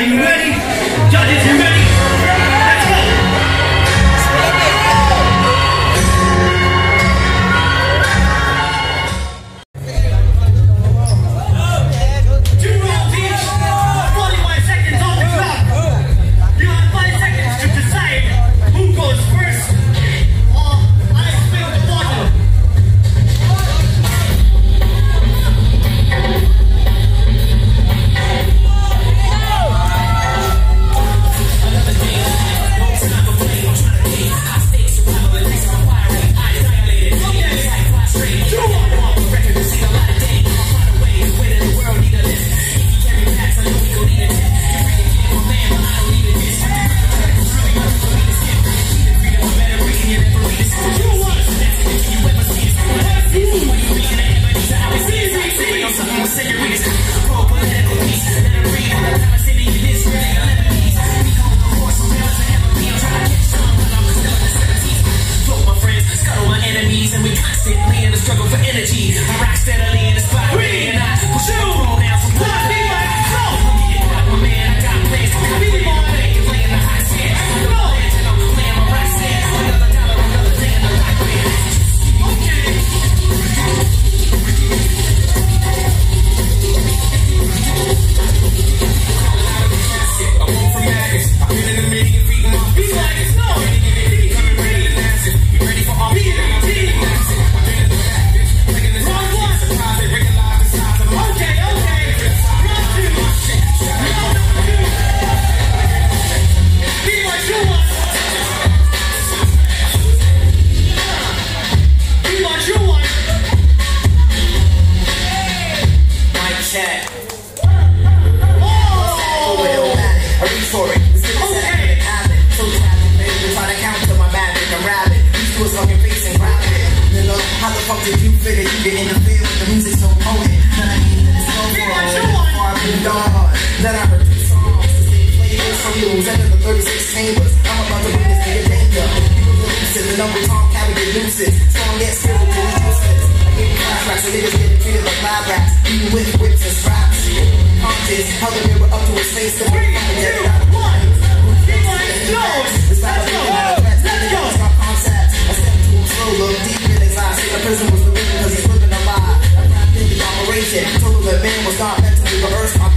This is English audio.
Are you ready? Judges, you ready? Let's go! How the fuck did you figure you get interfere with the music so potent? That I need to slow for far moved on. That I heard 2 songs to stay players from you. Enter the 36 chambers. I'm about to bring this nigga danger. People get lucid, the number Tom carry get lucid. Strong yet spiritual, useless. I give you contracts, so niggas getting treated like live rats. Even with whips and straps. Conscious, held the mirror up to his face to bring fucking get it out of line. Let's go! I step to him slow, look deep in his eyes. The prison was the reason because he's living a lie. I grabbed in the operation, told him that man was not meant to be reversed.